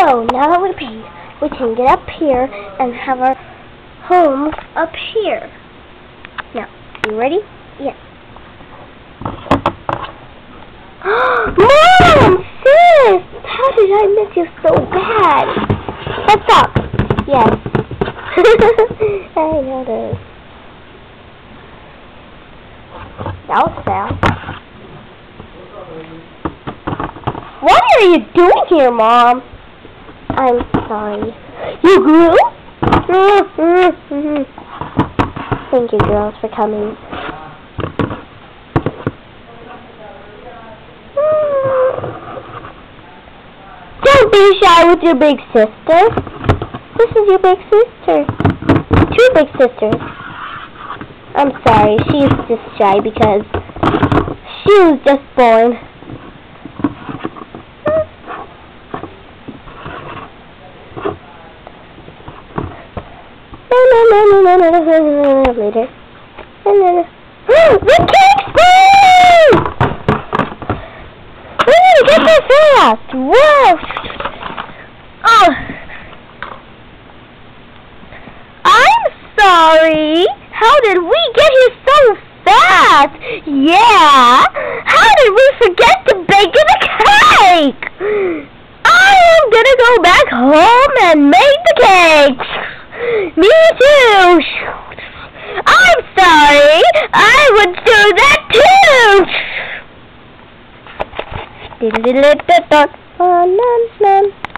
So, now that we paid, we can get up here and have our home up here. Now, you ready? Yes. Mom! Sis! How did I miss you so bad? What's up? Yes. I know this. That was fast. What are you doing here, Mom? I'm sorry. You grew? Thank you, girls, for coming. Don't be shy with your big sister. This is your big sister. 2 big sisters. I'm sorry, she's just shy because she was just born. Later. The cake's burning! We need to get there fast! Whoa! Oh! I'm sorry! How did we get here so fast? Yeah! How did we forget to bake the cake? I am gonna go back home and make the cake! Me too! I'm sorry! I would do that too!